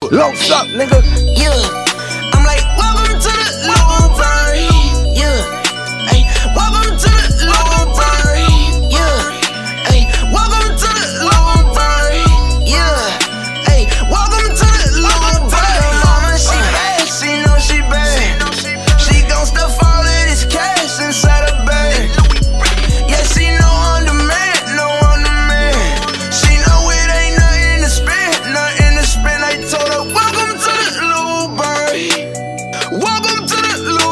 Loads up, nigga. Yeah, I'm like, welcome to the Loubar. Yeah, hey, welcome to the Loubar. Yeah, hey, welcome to the Loubar. Yeah, hey, welcome to the Loubar. Mama, she bad, she know she bad. She gon' stuff all of this cash inside her bag. Yeah, she know I'm the man, know I'm the man. She know it ain't nothing to spend, nothing to spend. I told her, welcome to the Loubar. Welcome to the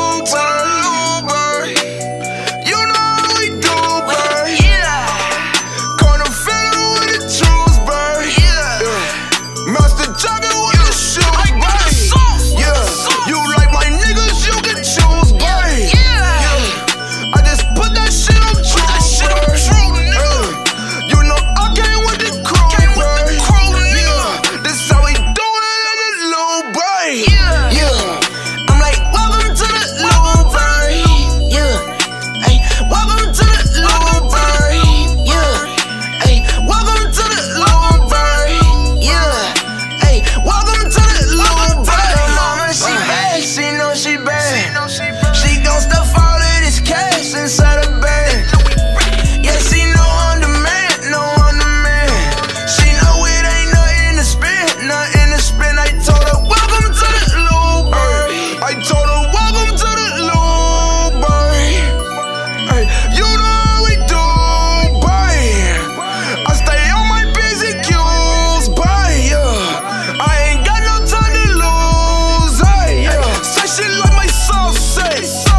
Loubar. You know how we do, bird. Yeah. Corner fiddle with the truths, bird. Yeah. Master jogging with the shoes, bird. Yeah. You like my niggas, you can choose, bird. Yeah. I just put that shit on true, bird. You know I came with the crew, bird. Yeah. This how we do it in the Loubar. Yeah. I'm like, welcome to the Loubar. Yeah. Hey, welcome to the Loubar. Yeah. Hey, welcome to the Loubar. Yeah. Hey, welcome to the Loubar. Mama, she bad, she know she bad. She gon' stuff all of this cash inside her bag. Yeah, she know I'm the man, know I'm the man. She know it ain't nothing to spend, nothing to spend. I told her, welcome to the Loubar. I told her, welcome to the Loubar. Hey, you know how we do, boy. I stay on my busy cues, boy. Yeah. I ain't got no time to lose, hey. Yeah. Say she like my sauce,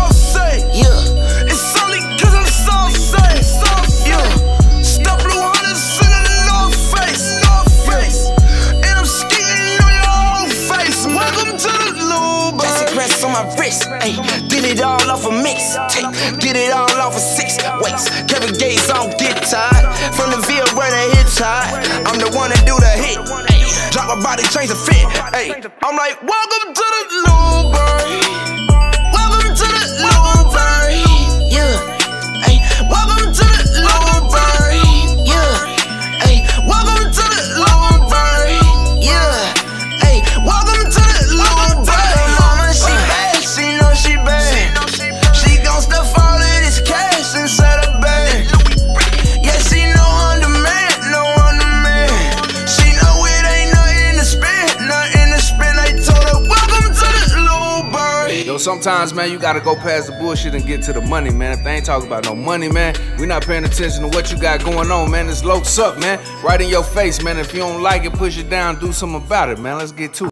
yeah. It's only cause I'm saucy, yeah. Stuff blue hunters in the North Face, and I'm skating on your whole face. Welcome to the Loubar. Jesse Crest on my wrist, ayy. Get it all off a mixtape, get it all off a 6 waist. Kevin Gates, I don't get tired. From the field where the hits high, I'm the one that do the hit, ayy. Drop a body, change the fit, ayy. I'm like, welcome to the Loubar. Welcome to the Loubar. Yeah. Hey, welcome to the Loubar. Yeah. Hey, welcome to the Loubar. Yeah. Hey, welcome to the Loubar. Mama, she bad, she know she bad. She gon' stuff all of this cash inside her bag. Yeah, she know I'm the man, know I'm the man. She know it ain't nothing to spend, nothing to spend. I told her, welcome to the Loubar. Yo, sometimes, man, you gotta go past the bullshit and get to the money, man. If they ain't talking about no money, man, we not paying attention to what you got going on, man. It's low suck, man. Right in your face, man. If you don't like it, push it down, do something about it, man. Let's get to it.